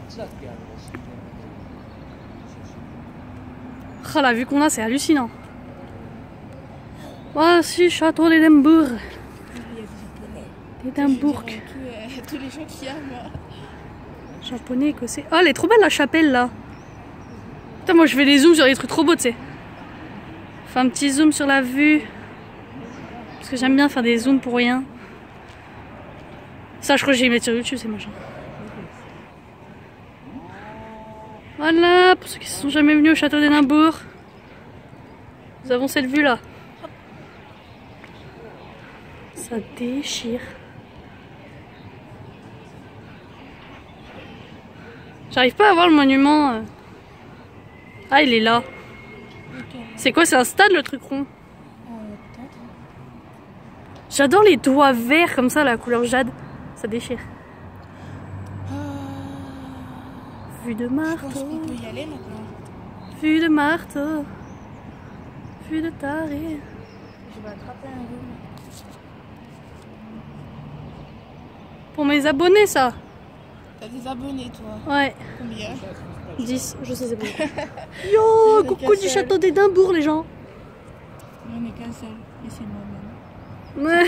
Oh, la vue qu'on a, c'est hallucinant. Voici château d'Édimbourg. D'Édimbourg. Tous les gens qui aiment. Japonais, écossais. Oh, elle est trop belle la chapelle là. Putain, moi je fais des zooms sur les trucs trop beaux, tu sais. Fais un petit zoom sur la vue. Parce que j'aime bien faire des zooms pour rien. Ça, je crois que je vais les mettre sur YouTube, ces machins. Voilà, pour ceux qui ne sont jamais venus au château d'Édimbourg. Nous avons cette vue là. Ça déchire. J'arrive pas à voir le monument. Ah, il est là. Okay. C'est quoi? C'est un stade le truc rond? J'adore les toits verts comme ça, la couleur jade. Ça déchire. Vue de marteau. Je pense qu'on peut y aller maintenant. Vue de marteau. Vue de taré. Je vais attraper un zoom. Pour mes abonnés, ça. T'as des abonnés, toi? Ouais. Combien? 10, je sais pas. Yo, coucou du château d'Édimbourg, les gens. Il n'y en a qu'un seul, et c'est moi-même. Ouais.